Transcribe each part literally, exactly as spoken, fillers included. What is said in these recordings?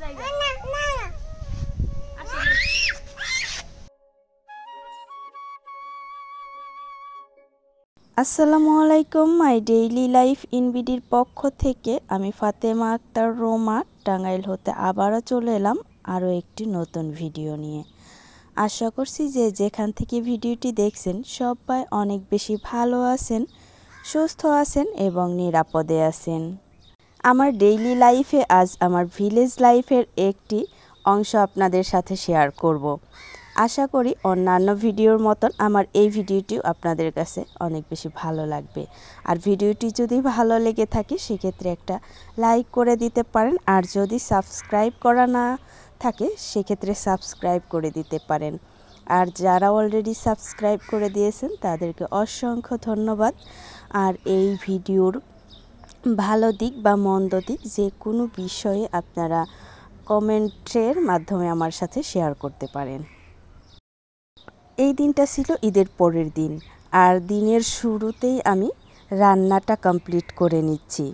আসসালামু আলাইকুম। My daily life in বিডির পক্ষ থেকে আমি ফাতেমা আক্তার রোমা টাঙ্গাইল হতে আবারও চলে এলাম আরও একটি নতুন ভিডিও নিয়ে। আশা করছি যে যেখান থেকে ভিডিওটি দেখছেন সবাই অনেক বেশি ভালো আছেন, সুস্থ আছেন এবং নিরাপদে আছেন। আমার ডেইলি লাইফে আজ আমার ভিলেজ লাইফের একটি অংশ আপনাদের সাথে শেয়ার করব। আশা করি অন্যান্য ভিডিওর মতন আমার এই ভিডিওটিও আপনাদের কাছে অনেক বেশি ভালো লাগবে। আর ভিডিওটি যদি ভালো লেগে থাকে সেক্ষেত্রে একটা লাইক করে দিতে পারেন, আর যদি সাবস্ক্রাইব করা না থাকে সেক্ষেত্রে সাবস্ক্রাইব করে দিতে পারেন। আর যারা অলরেডি সাবস্ক্রাইব করে দিয়েছেন তাদেরকে অসংখ্য ধন্যবাদ। আর এই ভিডিওর ভালো দিক বা মন্দ দিক যে কোনো বিষয়ে আপনারা কমেন্টের মাধ্যমে আমার সাথে শেয়ার করতে পারেন। এই দিনটা ছিল ঈদের পরের দিন, আর দিনের শুরুতেই আমি রান্নাটা কমপ্লিট করে নিচ্ছি।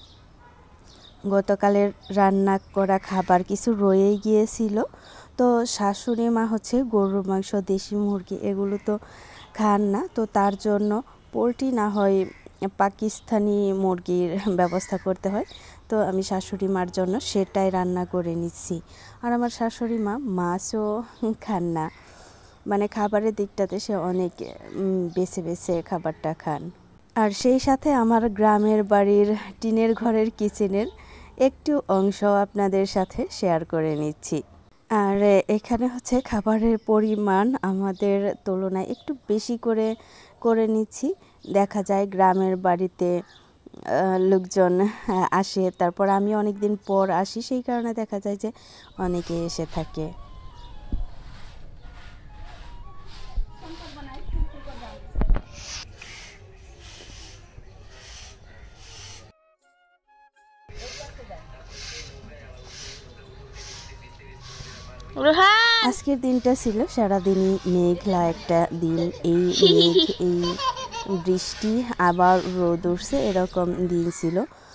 গতকালের রান্না করা খাবার কিছু রয়েই গিয়েছিল, তো শাশুড়ি মা হচ্ছে গরুর মাংস, দেশি মুরগি এগুলো তো খান না, তো তার জন্য পোলট্রি না হয় পাকিস্তানি মুরগির ব্যবস্থা করতে হয়। তো আমি শাশুড়ি মার জন্য সেটাই রান্না করে নিচ্ছি। আর আমার শাশুড়ি মা মাছও খান না, মানে খাবারের দিকটাতে সে অনেক বেছে বেছে খাবারটা খান। আর সেই সাথে আমার গ্রামের বাড়ির টিনের ঘরের কিচেনের একটু অংশ আপনাদের সাথে শেয়ার করে নিচ্ছি। আর এখানে হচ্ছে খাবারের পরিমাণ আমাদের তুলনায় একটু বেশি করে করে নিচ্ছি। দেখা যায় গ্রামের বাড়িতে লোকজন আসে, তারপর আমি অনেক দিন পর আসি, সেই কারণে দেখা যায় যে অনেকে এসে থাকে। আজকের দিনটা ছিল সারাদিনই মেঘলা একটা দিন। এই মেঘ, এই বৃষ্টি, আবার রোদ উঠছে, এরকম দিন ছিল।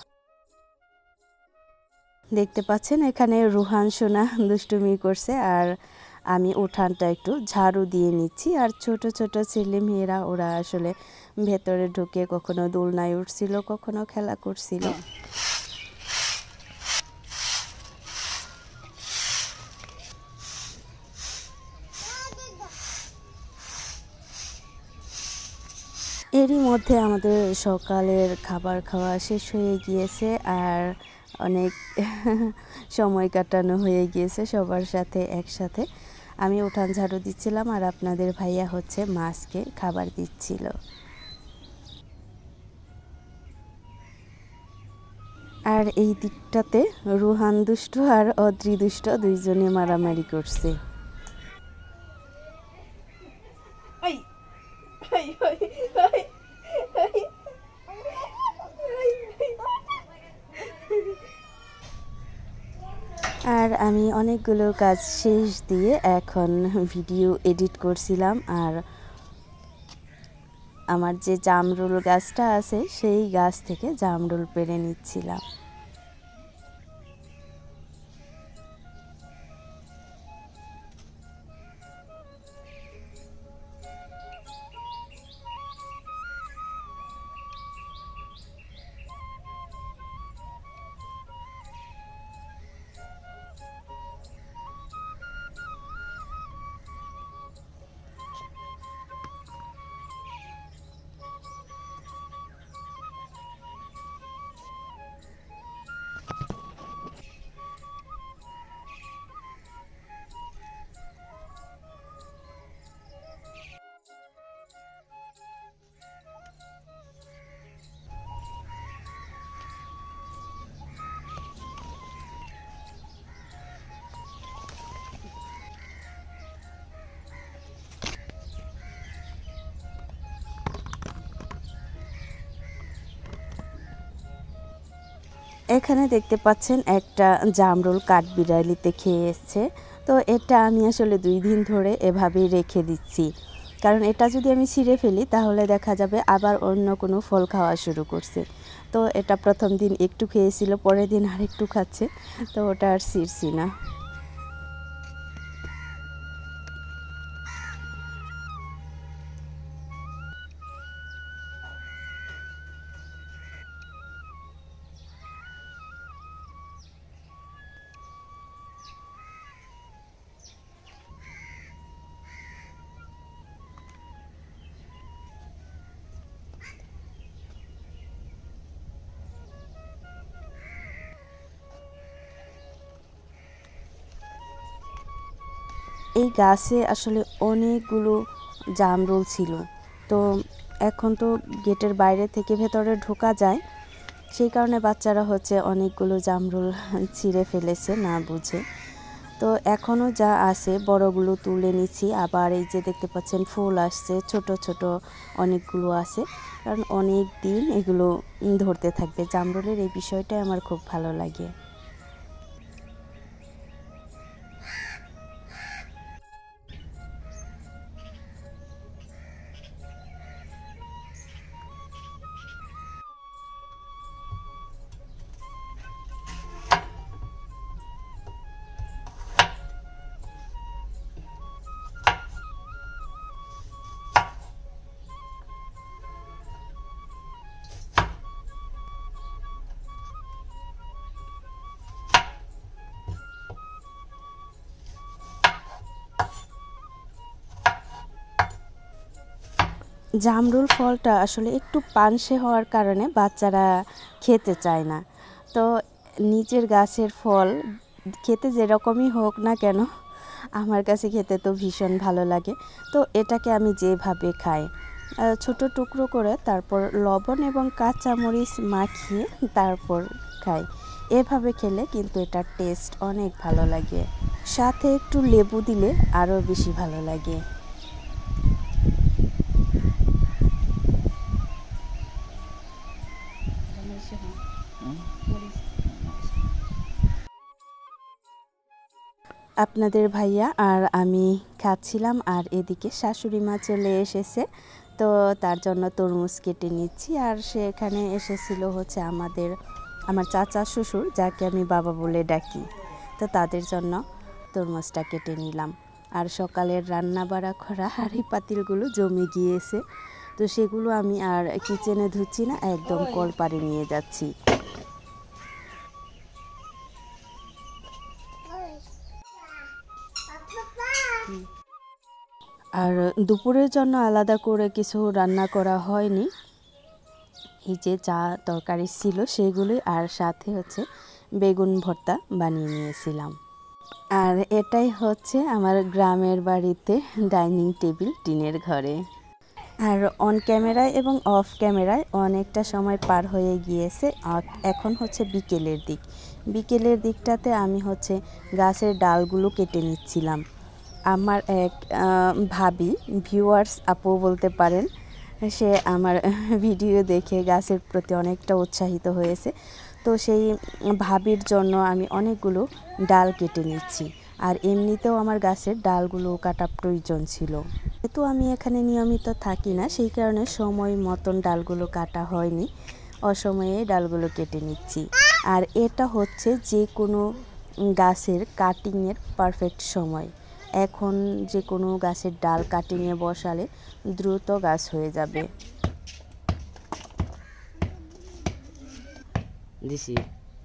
দেখতে পাচ্ছেন এখানে রুহান সোনা দুষ্টুমি করছে, আর আমি উঠানটা একটু ঝাড়ু দিয়ে নিচ্ছি। আর ছোট ছোট ছেলে মেয়েরা ওরা আসলে ভেতরে ঢুকে কখনো দোলনায় উঠছিল, কখনো খেলা করছিল। এরই মধ্যে আমাদের সকালের খাবার খাওয়া শেষ হয়ে গিয়েছে, আর অনেক সময় কাটানো হয়ে গিয়েছে সবার সাথে একসাথে। আমি উঠান ঝাড়ু দিচ্ছিলাম, আর আপনাদের ভাইয়া হচ্ছে মাছকে খাবার দিচ্ছিল। আর এই দিকটাতে রুহান দুষ্ট আর অদ্রি দুষ্ট দুইজনে মারামারি করছে। আর আমি অনেকগুলো কাজ শেষ দিয়ে এখন ভিডিও এডিট করছিলাম, আর আমার যে জামরুল গাছটা আছে সেই গাছ থেকে জামরুল পেড়ে নিচ্ছিলাম। এখানে দেখতে পাচ্ছেন একটা জামরুল কাঠবিড়ালিতে খেয়ে এসছে। তো এটা আমি আসলে দুই দিন ধরে এভাবেই রেখে দিচ্ছি, কারণ এটা যদি আমি ছিঁড়ে ফেলি তাহলে দেখা যাবে আবার অন্য কোনো ফল খাওয়া শুরু করছে। তো তো এটা প্রথম দিন একটু খেয়েছিল, পরের দিন আর একটু খাচ্ছে, তো ওটা আর ছিঁড়ছি না। এই গাছে আসলে অনেকগুলো জামরুল ছিল, তো এখন তো গেটের বাইরে থেকে ভেতরে ঢোকা যায়, সেই কারণে বাচ্চারা হচ্ছে অনেকগুলো জামরুল ছিঁড়ে ফেলেছে না বুঝে। তো এখনও যা আছে বড়গুলো তুলে নিচ্ছি, আবার এই যে দেখতে পাচ্ছেন ফুল আসছে, ছোট ছোট অনেকগুলো আছে, কারণ অনেক দিন এগুলো ধরতে থাকবে। জামরুলের এই বিষয়টাই আমার খুব ভালো লাগে। জামরুল ফলটা আসলে একটু পানসে হওয়ার কারণে বাচ্চারা খেতে চায় না। তো নিচের গাছের ফল খেতে যেরকমই হোক না কেন, আমার কাছে খেতে তো ভীষণ ভালো লাগে। তো এটাকে আমি যেভাবে খাই, ছোট টুকরো করে তারপর লবণ এবং কাঁচামরিচ মাখিয়ে তারপর খাই। এভাবে খেলে কিন্তু এটার টেস্ট অনেক ভালো লাগে, সাথে একটু লেবু দিলে আরও বেশি ভালো লাগে। আপনাদের ভাইয়া আর আমি খাচ্ছিলাম, আর এদিকে শাশুড়ি মা চলে এসেছে, তো তার জন্য তরমুজ কেটে নিচ্ছি। আর সেখানে এসেছিল হচ্ছে আমাদের আমার চাচা শ্বশুর, যাকে আমি বাবা বলে ডাকি, তো তাদের জন্য তরমুজটা কেটে নিলাম। আর সকালের রান্না বাড়া করা হাঁড়ি পাতিলগুলো জমে গিয়েছে, তো সেগুলো আমি আর কিচেনে ধুচ্ছি না, একদম কলপাড়ে নিয়ে যাচ্ছি। আর দুপুরের জন্য আলাদা করে কিছু রান্না করা হয়নি, এই যে যা তরকারি ছিল সেগুলোই, আর সাথে হচ্ছে বেগুন ভর্তা বানিয়ে নিয়েছিলাম। আর এটাই হচ্ছে আমার গ্রামের বাড়িতে ডাইনিং টেবিল টিনের ঘরে। আর অন ক্যামেরায় এবং অফ ক্যামেরায় অনেকটা সময় পার হয়ে গিয়েছে, এখন হচ্ছে বিকেলের দিক। বিকেলের দিকটাতে আমি হচ্ছে গাছের ডালগুলো কেটে নিচ্ছিলাম। আমার এক ভাবি, ভিউয়ার্স আপু বলতে পারেন, সে আমার ভিডিও দেখে গাছের প্রতি অনেকটা উৎসাহিত হয়েছে, তো সেই ভাবির জন্য আমি অনেকগুলো ডাল কেটে নিচ্ছি। আর এমনিতেও আমার গাছের ডালগুলো কাটা প্রয়োজন ছিল, যেহেতু আমি এখানে নিয়মিত থাকি না, সেই কারণে সময় মতন ডালগুলো কাটা হয়নি, অসময়ে ডালগুলো কেটে নিচ্ছি। আর এটা হচ্ছে যে কোনো গাছের কাটিংয়ের পারফেক্ট সময়। এখন যে কোনো গাছের ডাল কাটিংয়ে বসালে দ্রুত গাছ হয়ে যাবে। দিছি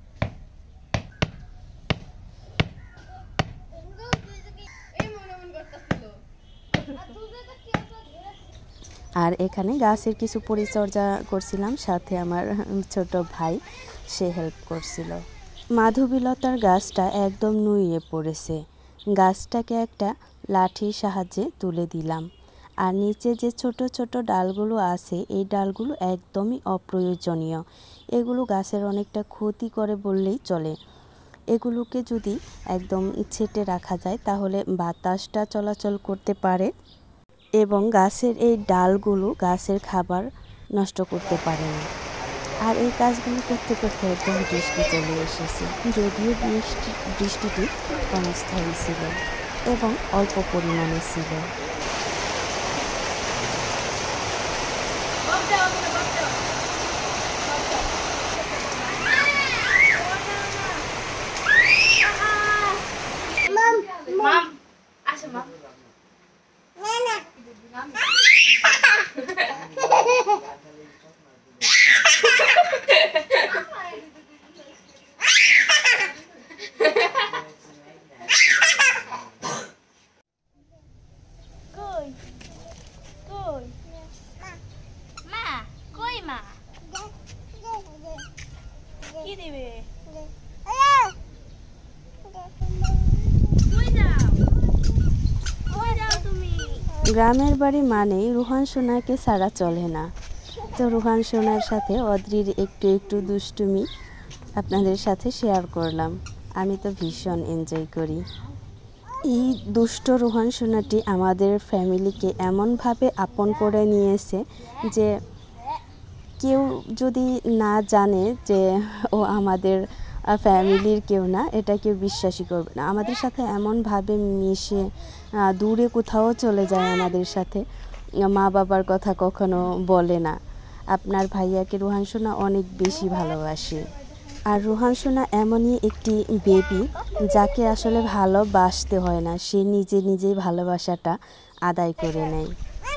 আর এখানে গাছের কিছু পরিচর্যা করছিলাম, সাথে আমার ছোট ভাই সে হেল্প করছিল। মাধবীলতার গাছটা একদম নুয়ে পড়েছে, গাছটাকে একটা লাঠির সাহায্যে তুলে দিলাম। আর নিচে যে ছোট ছোট ডালগুলো আছে, এই ডালগুলো একদমই অপ্রয়োজনীয়, এগুলো গাছের অনেকটা ক্ষতি করে বললেই চলে। এগুলোকে যদি একদম ছেঁটে রাখা যায় তাহলে বাতাসটা চলাচল করতে পারে এবং গাছের এই ডালগুলো গাছের খাবার নষ্ট করতে পারে না। আর এই কাজগুলো করতে করতে একদম বৃষ্টি চলে এসেছে, যদিও বৃষ্টি বৃষ্টিটি ক্ষণস্থায়ী ছিল এবং অল্প পরিমাণে ছিল। মাম আসো মাম না না কই কই মা কই মা কি দিবে গ্রামের বাড়ি মানেই রুহান সোনাকে ছাড়া চলে না। তো রুহান সোনার সাথে অদ্রির একটু একটু দুষ্টুমি আপনাদের সাথে শেয়ার করলাম। আমি তো ভীষণ এনজয় করি। এই দুষ্ট রুহান সোনাটি আমাদের ফ্যামিলিকে এমনভাবে আপন করে নিয়েছে যে কেউ যদি না জানে যে ও আমাদের ফ্যামিলির কেউ না, এটা কেউ বিশ্বাসই করবে না। আমাদের সাথে এমনভাবে মিশে দূরে কোথাও চলে যায় আমাদের সাথে, মা বাবার কথা কখনো বলে না। আপনার ভাইয়াকে রুহান সোনা অনেক বেশি ভালোবাসে। আর রুহান সোনা এমনই একটি বেবি যাকে আসলে ভালোবাসতে হয় না, সে নিজে নিজেই ভালোবাসাটা আদায় করে নেয়।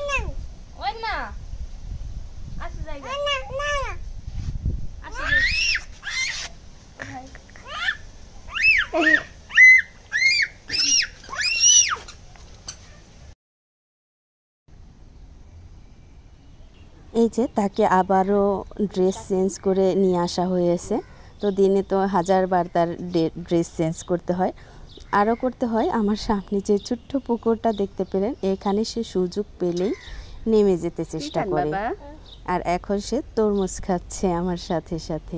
এই যে তাকে আবারও ড্রেস চেঞ্জ করে নিয়ে আসা হয়েছে। তো দিনে তো হাজারবার তার ড্রেস চেঞ্জ করতে হয়, আরও করতে হয়। আমার সামনে যে ছোট্ট পুকুরটা দেখতে পেলেন, এখানে সে সুযোগ পেলেই নেমে যেতে চেষ্টা করে। আর এখন সে তরমুজ খাচ্ছে আমার সাথে সাথে।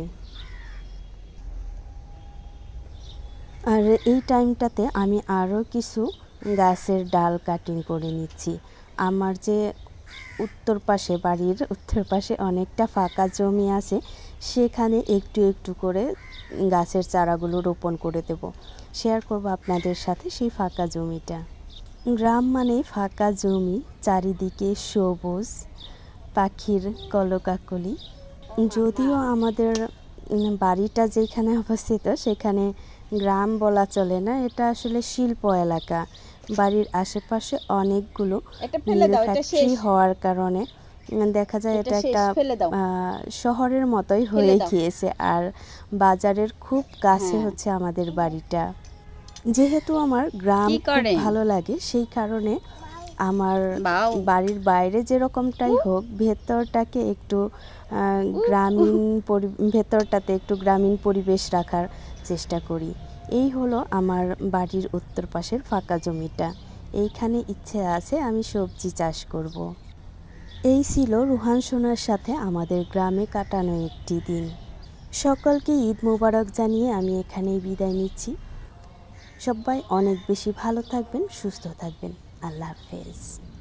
আর এই টাইমটাতে আমি আরও কিছু গাছের ডাল কাটিং করে নিচ্ছি। আমার যে উত্তর পাশে, বাড়ির উত্তর পাশে অনেকটা ফাঁকা জমি আছে, সেখানে একটু একটু করে গাছের চারাগুলো রোপণ করে দেব। শেয়ার করব আপনাদের সাথে সেই ফাঁকা জমিটা। গ্রাম মানে ফাঁকা জমি, চারিদিকে সবুজ, পাখির কলকাকলি। যদিও আমাদের বাড়িটা যেখানে অবস্থিত সেখানে গ্রাম বলা চলে না, এটা আসলে শিল্প এলাকা। বাড়ির আশেপাশে অনেকগুলো মিল ফ্যাক্টরি হওয়ার কারণে দেখা যায় এটা একটা শহরের মতোই হয়ে গিয়েছে। আর বাজারের খুব কাছে হচ্ছে আমাদের বাড়িটা। যেহেতু আমার গ্রাম খুব ভালো লাগে, সেই কারণে আমার বাড়ির বাইরে যেরকমটাই হোক, ভেতরটাকে একটু গ্রামীণ ভেতরটাতে একটু গ্রামীণ পরিবেশ রাখার চেষ্টা করি। এই হলো আমার বাড়ির উত্তর পাশের ফাঁকা জমিটা। এইখানে ইচ্ছে আছে আমি সবজি চাষ করব। এই ছিল রুহান সোনার সাথে আমাদের গ্রামে কাটানো একটি দিন। সকলকে ঈদ মোবারক জানিয়ে আমি এখানেই বিদায় নিচ্ছি। সবাই অনেক বেশি ভালো থাকবেন, সুস্থ থাকবেন। আল্লাহ হাফেজ।